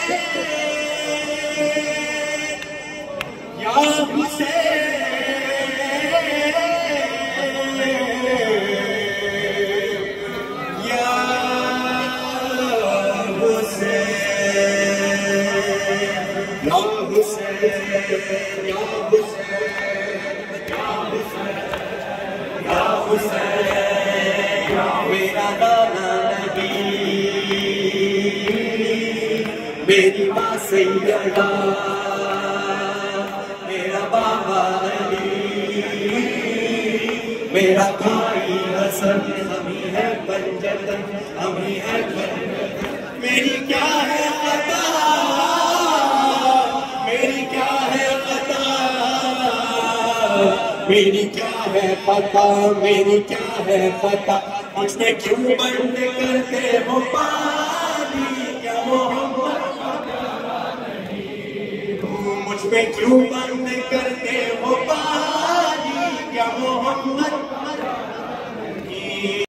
या हुसैन, या हुसैन, या हुसैन, या हुसैन, या हुसैन, या मेरा नाना नदीम, मेरी माँ सैयदा, मेरा बाबा अली, मेरा भाई हसन, हम ही है पंजतन, हम ही है पंजतन। मेरी क्या है खता, मेरी क्या है खता, मेरी क्या है पता, मेरी क्या है पता, मुझसे क्यों बंद करते हो पानी, क्या मोहम्मद मुझ पे क्यों बंद करते हो पानी, क्या मोहम्मद